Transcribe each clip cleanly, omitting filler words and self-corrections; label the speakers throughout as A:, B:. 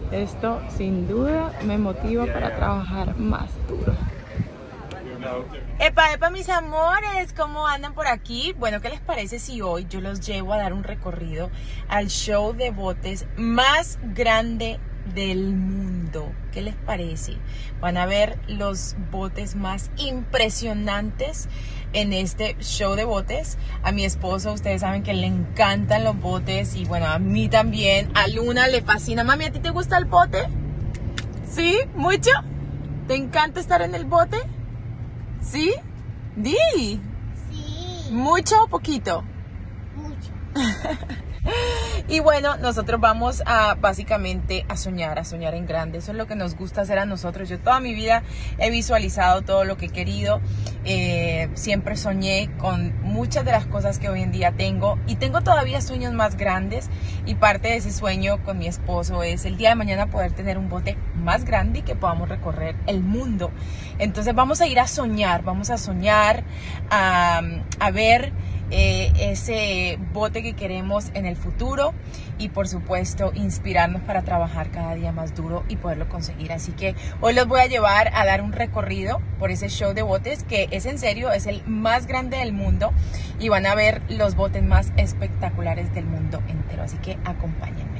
A: Esto sin duda me motiva para trabajar más duro. Epa, epa, mis amores, ¿cómo andan por aquí? Bueno, ¿qué les parece si hoy yo los llevo a dar un recorrido al show de botes más grande del mundo? ¿Qué les parece? Van a ver los botes más impresionantes en este show de botes. A mi esposo, ustedes saben que le encantan los botes y bueno, a mí también. A Luna le fascina. Mami, ¿a ti te gusta el bote? ¿Sí? ¿Mucho? ¿Te encanta estar en el bote? ¿Sí? Di.
B: Sí.
A: ¿Mucho o poquito?
B: Mucho.
A: Y bueno, nosotros vamos a básicamente a soñar en grande. Eso es lo que nos gusta hacer a nosotros. Yo toda mi vida he visualizado todo lo que he querido. Siempre soñé con muchas de las cosas que hoy en día tengo. Y tengo todavía sueños más grandes. Y parte de ese sueño con mi esposo es el día de mañana poder tener un bote más grande y que podamos recorrer el mundo. Entonces vamos a ir a soñar. Vamos a soñar, a ver ese bote que queremos en el futuro y por supuesto inspirarnos para trabajar cada día más duro y poderlo conseguir. Así que hoy los voy a llevar a dar un recorrido por ese show de botes que es en serio, es el más grande del mundo y van a ver los botes más espectaculares del mundo entero. Así que acompáñenme.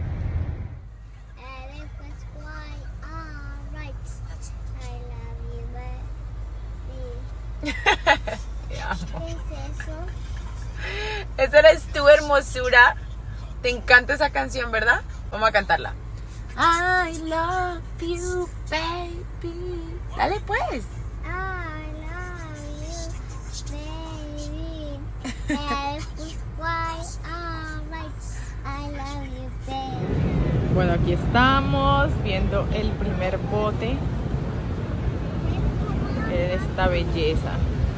B: ¿Qué es eso?
A: Esa eres tu hermosura. Te encanta esa canción, ¿verdad? Vamos a cantarla. I love you, baby. Dale pues.
B: I love you, baby. That's why I love you, baby.
A: Bueno, aquí estamos viendo el primer bote. Esta belleza.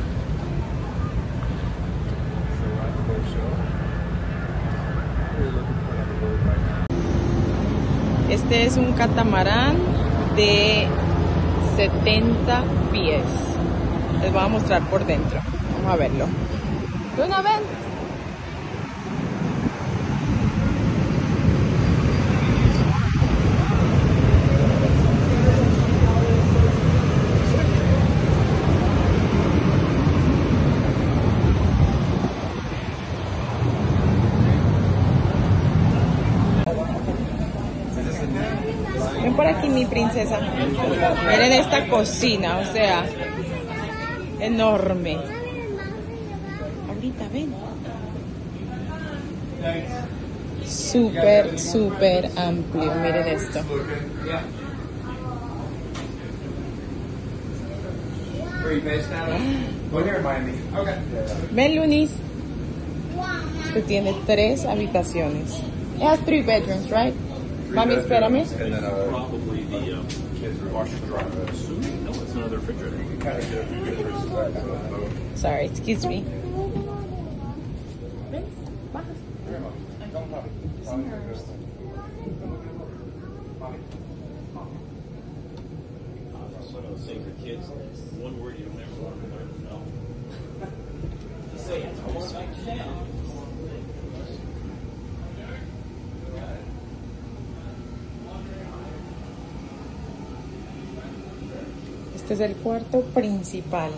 A: Este es un catamarán de 70 pies. Les voy a mostrar por dentro. Vamos a verlo. Luna, ven. Ven por aquí, mi princesa. Miren esta cocina, o sea, enorme. Ahorita, ven. Súper, súper amplio. Miren esto. Ven, Lunis. Este tiene 3 habitaciones. It has 3 bedrooms, right? Mami, espérame.
C: Probably the kids washer dryer. No, it's another refrigerator.
A: Sorry, excuse me.
C: So those things for kids, one word you don't ever want to learn to know. Say it. I want to make it down.
A: Este es el cuarto principal.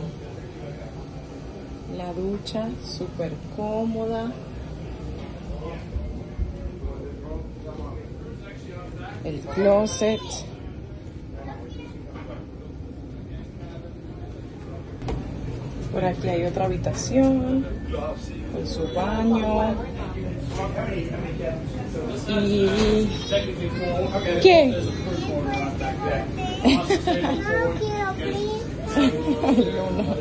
A: La ducha súper cómoda. El closet. Por aquí hay otra habitación con su baño. ¿Y qué?
B: No quiero, please.
A: Luna.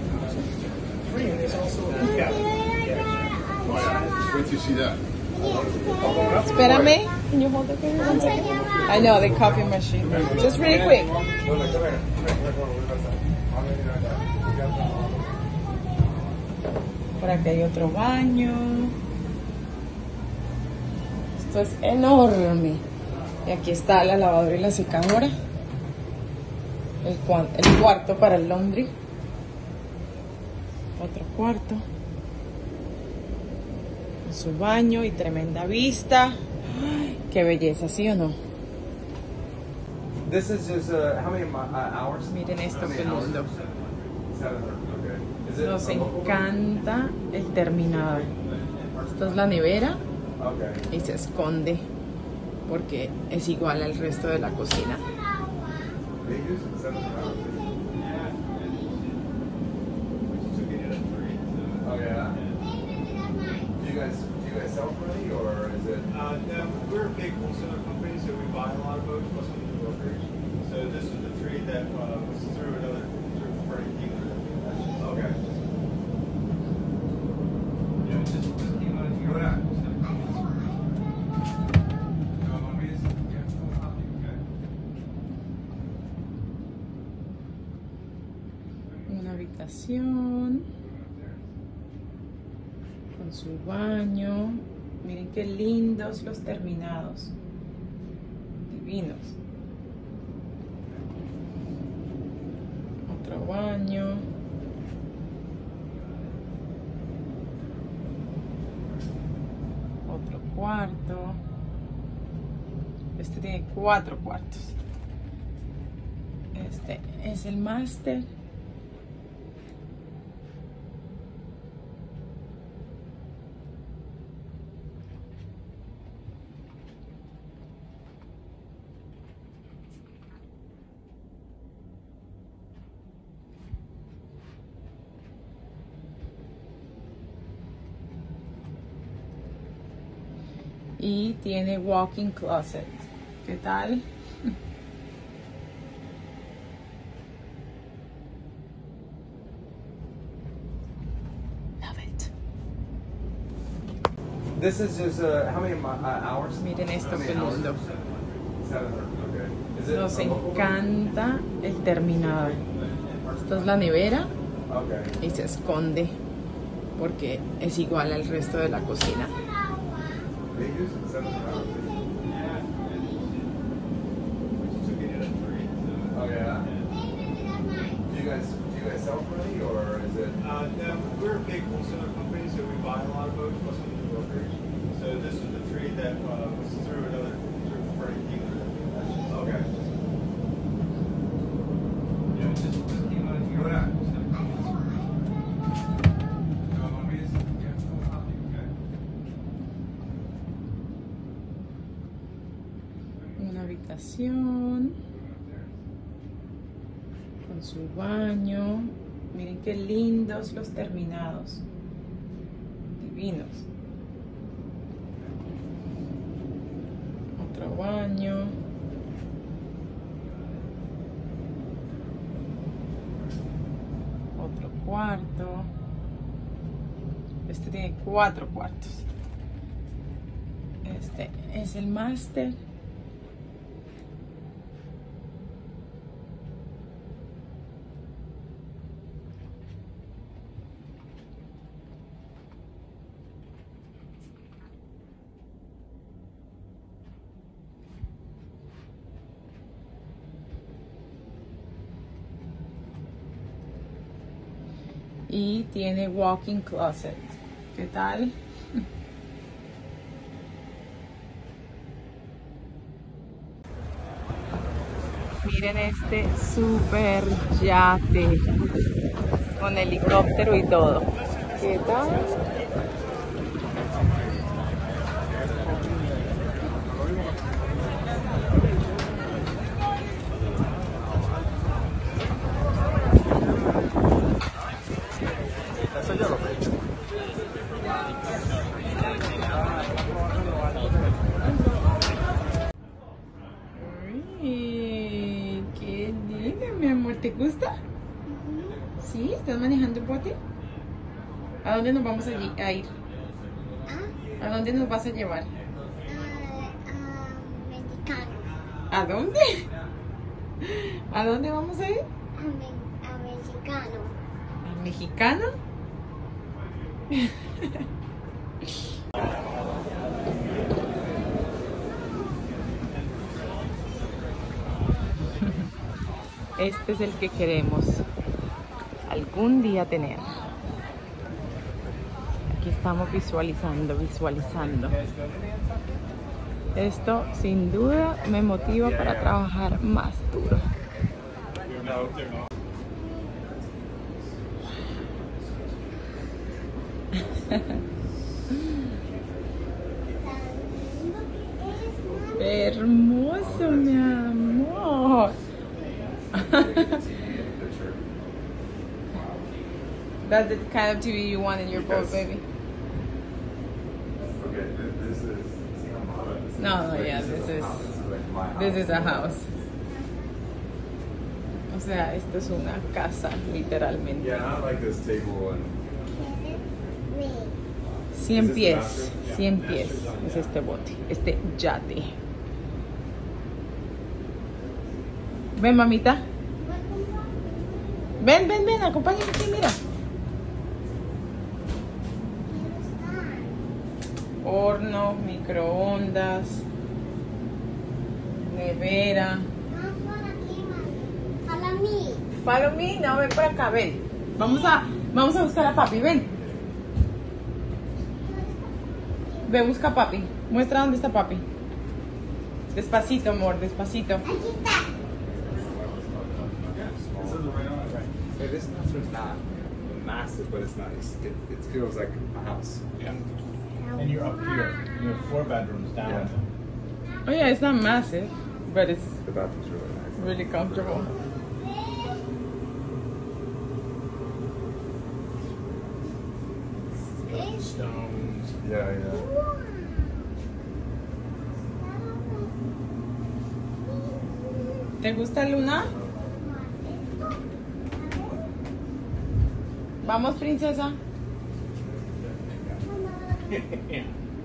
C: Wait till you see that.
A: Espérame. Can you hold it for me 1 second? I know, the coffee machine. Just really quick. Por aquí hay otro baño. Esto es enorme. Y aquí está la lavadora y la secadora. El cuarto para el laundry. Otro cuarto. Con su baño y tremenda vista. ¡Ay, qué belleza! ¿Sí o no?
D: This is just how many hours?
A: Miren esto,
D: How many
A: qué
D: hours?
A: lindo.
D: 7, okay. Is it
A: Nos
D: a local one?
A: encanta el terminado. Esta es la nevera
D: Okay.
A: y se esconde porque es igual al resto de la cocina.
D: They use it 7 hours. Oh yeah. Do you guys self-ready or is it?
C: No, we're a big wholesaler company, so we buy a lot of boats, plus we do brokerage. So this is the trade that was through another third-party dealer.
D: Okay.
C: Yeah, it's just
D: Go ahead.
A: Una habitación con su baño. Miren qué lindos los terminados. Divinos. Otro baño. Otro cuarto. Este tiene 4 cuartos. Este es el máster. Y tiene walk-in closet. ¿Qué tal? Love it.
D: This is just how many hours?
A: Miren esto,
D: How many
A: qué
D: hours?
A: lindo.
D: 7, okay. Is it
A: Nos
D: a local one?
A: encanta el terminado. Esta es la nevera
D: Okay.
A: y se esconde porque es igual al resto de la cocina.
D: They use it 7 hours. Oh yeah. Do you guys self-ready or is it?
C: No, we're a big wholesaler company, so we buy a lot of boats, plus we do brokerage. So this is the trade that was through another third-party dealer.
D: Okay.
C: Yeah, it's just
D: Go ahead.
A: Una habitación con su baño. Miren qué lindos los terminados. Divinos. Otro baño. Otro cuarto. Este tiene 4 cuartos. Este es el máster. Y tiene walk-in closet. ¿Qué tal? Miren este super yate con helicóptero y todo. ¿Qué tal? Uy, qué lindo, mi amor. ¿Te gusta? ¿Sí? ¿Estás manejando el bote? ¿A dónde nos vamos a ir? ¿A dónde nos vas a llevar?
B: Mexicano.
A: ¿A dónde? ¿A dónde vamos a ir?
B: A mexicano.
A: ¿Al mexicano? Este es el que queremos algún día tener. Aquí estamos visualizando. Esto sin duda me motiva para trabajar más duro. Hermoso, mi amor. That's the kind of TV you want in your boat, baby.
D: Okay, this is.
A: No, yeah, this is a house. O sea, esto es una casa, literalmente.
D: Yeah, I like this table and.
A: 100 pies, 100 pies es este bote, este yate. Ven, mamita. Ven, ven, ven, acompáñame aquí, mira. Horno, microondas, nevera. Follow me, no, ven por acá, ven. Vamos a buscar a papi, ven. Ve, busca a papi. Muestra dónde está papi. Despacito, amor, despacito.
D: This house is not massive, but it's nice. It feels like a house.
C: Yeah. And you're up here. You have 4 bedrooms down.
D: Yeah.
A: Oh yeah, it's not massive, but it's
D: The bathroom's really nice.
A: really comfortable.
C: Stones.
D: Yeah, yeah.
A: ¿Te gusta, Luna? Vamos, princesa.
C: Yeah.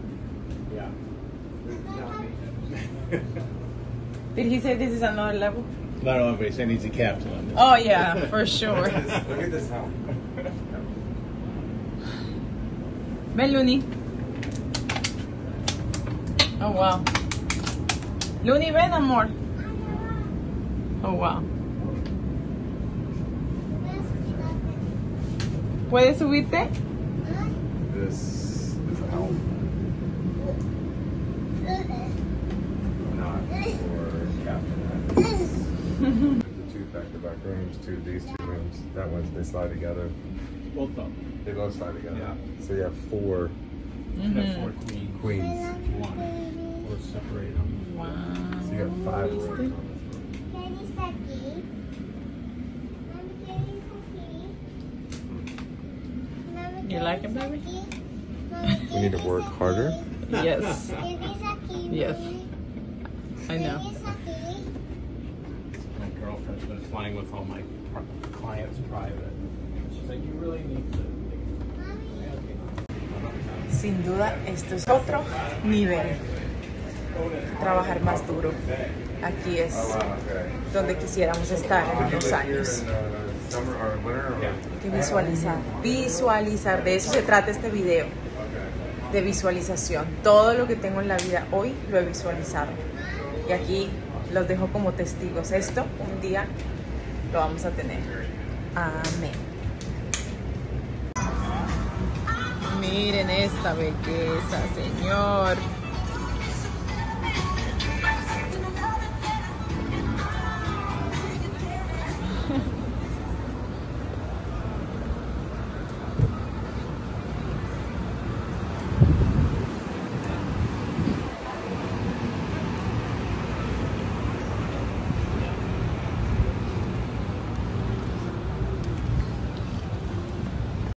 A: Did he say this is another level?
C: No, but he said he's a captain on this.
A: Oh yeah, for sure.
D: Look at this house.
A: Ven, Luni. Oh wow. Luni, ven, amor. Oh wow. ¿Puedes subirte?
D: This is a home. Not for captain. The 2 back-to-back rooms, these 2 rooms. That one's, they slide together.
C: Both of them.
D: They both slide together.
C: Yeah.
D: So you have 4
C: You have 4 queens.
D: queens.
C: If you want. Or separate them.
A: Wow.
D: So you got 5 rooms.
A: You like it, baby?
D: We need to work harder.
A: Yes. Yes. I know.
C: My girlfriend's been flying with all my clients private. She's like, you really need to.
A: Sin duda, esto es otro nivel. Trabajar más duro. Aquí es donde quisiéramos estar en unos años. Hay que visualizar, visualizar. De eso se trata este video, de visualización. Todo lo que tengo en la vida hoy lo he visualizado. Y aquí los dejo como testigos. Esto un día lo vamos a tener. Amén. Miren esta belleza, Señor.